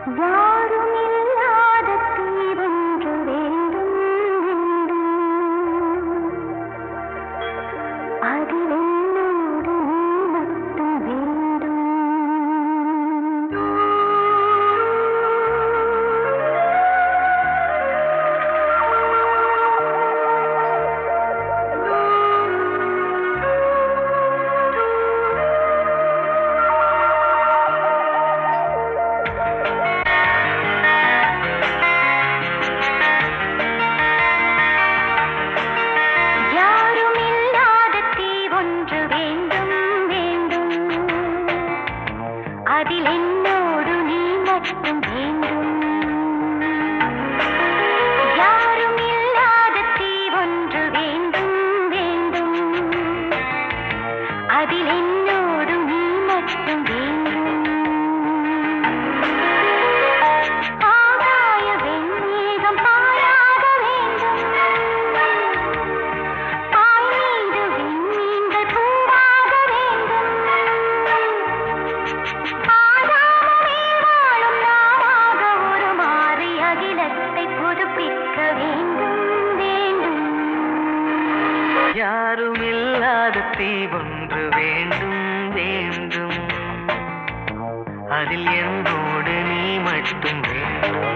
யாருமில்லாத தீவொன்று வேண்டும் அதில் என்னோடு நீ மட்டும் வேண்டும். அதில் என்னோடு நீ மட்டும் வேண்டும். யாரும் இல்லாத தீவொன்று வேண்டும் வேண்டும் அதில் என்னோடு நீ மட்டும் வேண்டும். ஆகாய வெண்மேகம் பாயாக வேண்டும். பாய் மீது விண்மீன்கள் பூவாக வேண்டும். யாருமில்லாத தீவொன்று வேண்டும் வேண்டும் அதில் என்னோடு நீ மட்டும் வேண்டும்.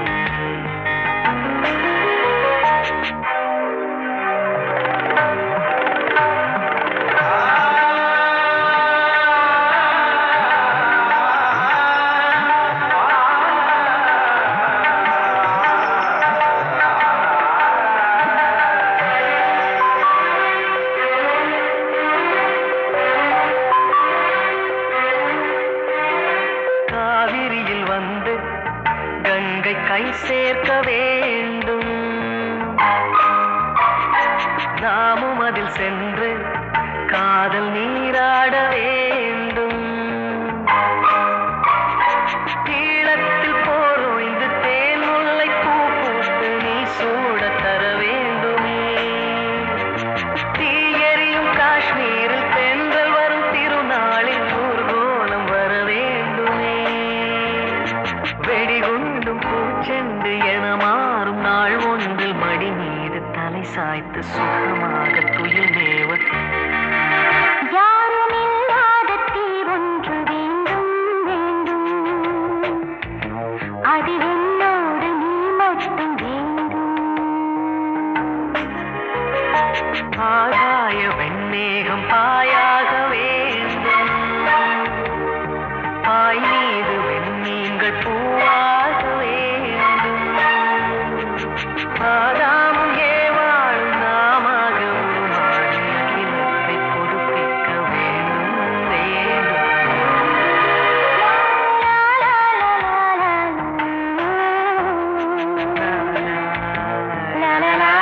காவிரியில் வந்து கங்கை கை சேர்க்க வேண்டும். நாமும் அதில் சென்று காதல் நீராட வேண்டும். ஈழத்தில் போரோய்ந்து தேன் முல்லை பூ பூத்து நீ சூட தர வேண்டுமே. தீயெறியும் காஷ்மீரில் தென்றல் வரும் திருநாளில் ஊர்கோலம் வர வேண்டுமே. வெடிகுண்டும் பூச்செண்டு என மாறும் நாள் ஒன்றில் மடி மீது தலை சாய்த்து சுகமாக துயில் தேவ. யாருமில்லாத தீவொன்று வேண்டும் வேண்டும் அதில் என்னோடு நீ மட்டும் வேண்டும். ஆகாய வெண்மேகம் பாயாக வேண்டும். பாய் மீது வெண்மீன்கள் பூவாக வேண்டும். ஆதாமும் ஏவாளும் நாமாக உருமாறி அகிலத்தை புதுப்பிக்க வேண்டும் வேண்டும். La la la